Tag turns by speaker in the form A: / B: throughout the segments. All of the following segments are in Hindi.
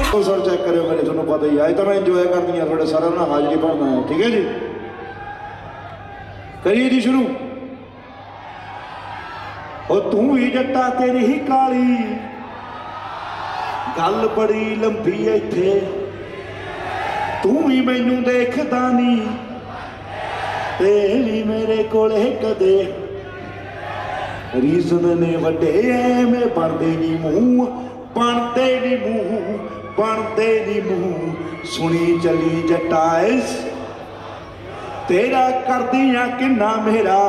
A: सर चेक करो मेरे, थोड़ा पता ही है तो मैं इंजॉय करनी है थोड़े सारे ना हाजरी भरना है, ठीक है जी। करिए जी शुरू। ओ तू ही जट्टा तेरी ही काली गल बड़ी लंबी इत्थे, तू भी मैनू देखदा नी तेरी मेरे कोले कदे, रीजन ने वड्डे मैं बनदे नी मूंह, बनदे नी मूंह, बनदे नी मूंह। सुनी चली जटाइस तेरा कर दिया किन्ना मेरा,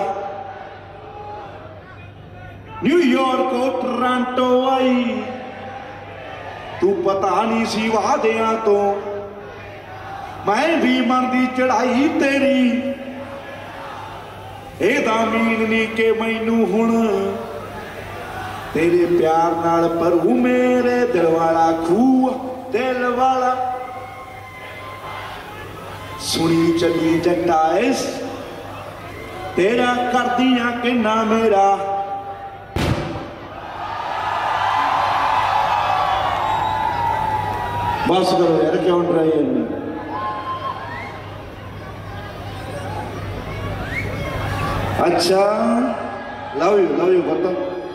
A: न्यूयॉर्क टोरंटो आई तू पता नहीं सी वादियां तो, मैं भी मन दी चढ़ाई तेरी एदा मीन नी के मैनू हुण तेरे प्यार नाल भरू मेरे दिल वाला खूह, दिल वाला। सुनी चली जटाइस तेरा कर दिया किन्ना मेरा, बस करो यार क्यों ड्राई है। अच्छा लव यू बता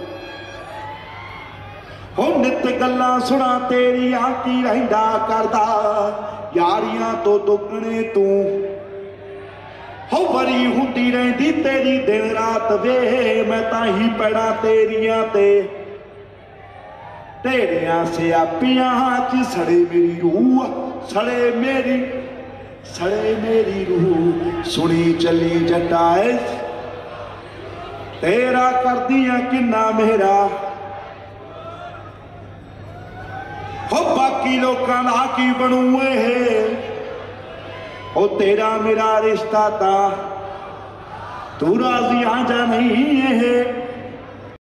A: हो नित गल्लां सुना तेरी आकी रहिंदा करदा, यारियां तो दुगने तू हो बरी हुंदी रहिंदी तेरी दिन रात वे, मैं ताही पैड़ा तेरियां ते तेरियां सियापियां च सड़े मेरी रूह, सड़े मेरी रूह। सुनी चली जटाइस तेरा कर दिया किन्ना मेरा, हो बाकी लोकां दा की बनू ओ तेरा मेरा रिश्ता ता तू राजी आ जा नहीं है।